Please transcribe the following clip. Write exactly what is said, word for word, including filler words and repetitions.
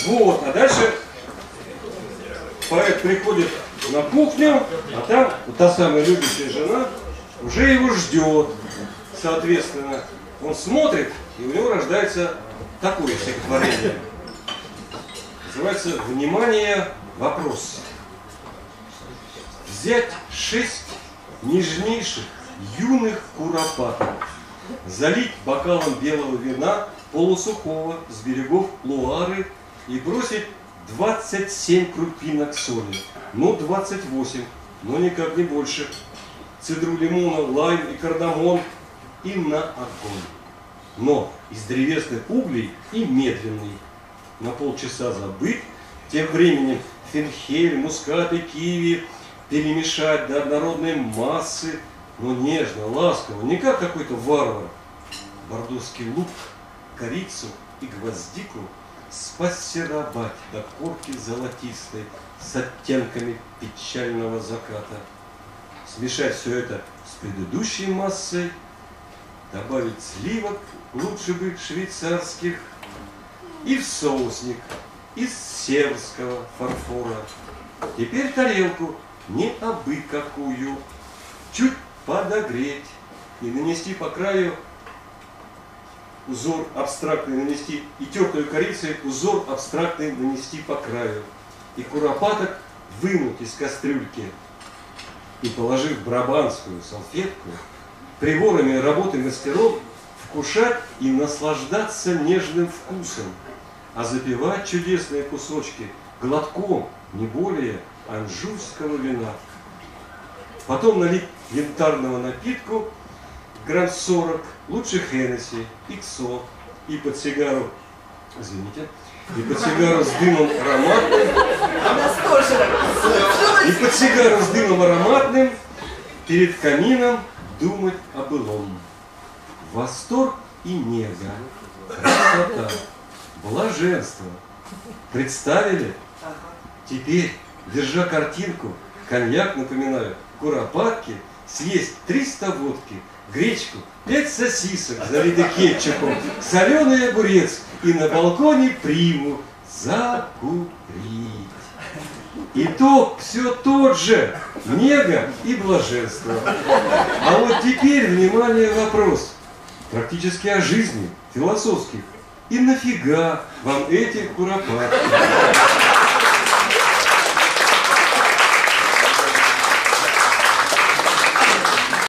Вот, а дальше поэт приходит на кухню, а там вот та самая любящая жена уже его ждет. Соответственно, он смотрит, и у него рождается такое стихотворение. Называется «Внимание, вопрос». Взять шесть нежнейших юных куропаток, залить бокалом белого вина полусухого с берегов Луары и бросить двадцать семь крупинок соли, ну двадцать восемь, но никак не больше, цедру лимона, лайм и кардамон и на огонь. Но из древесных углей и медленный, на полчаса забыть, тем временем фенхель, мускат и киви перемешать до однородной массы, но нежно, ласково, не как какой-то варвар. Бордоский лук, корицу и гвоздику спассеровать до корки золотистой с оттенками печального заката. Смешать все это с предыдущей массой, добавить сливок, лучше бы швейцарских, и в соусник из северского фарфора. Теперь тарелку не абы какую, чуть подогреть и нанести по краю узор абстрактный, нанести и тертую корицей узор абстрактный нанести по краю. И куропаток вынуть из кастрюльки и, положив брабанскую салфетку, приборами работы мастеров вкушать и наслаждаться нежным вкусом, а запивать чудесные кусочки глотком, не более, анжуйского вина. Потом налить янтарного напитку грамм сорок, лучше Хеннесси, иксо, и под сигару, извините, и под сигару с дымом ароматным, и под сигару с дымом ароматным перед камином думать о былом. Восторг и нега, красота, блаженство. Представили? Теперь, держа картинку, коньяк, напоминаю, куропатки, съесть триста водки, гречку, пять сосисок, залитых кетчупом, соленый огурец и на балконе приму закурить. Итог все тот же, нега и блаженство. А вот теперь, внимание, вопрос. Практически о жизни, философских. И нафига вам эти куропатки?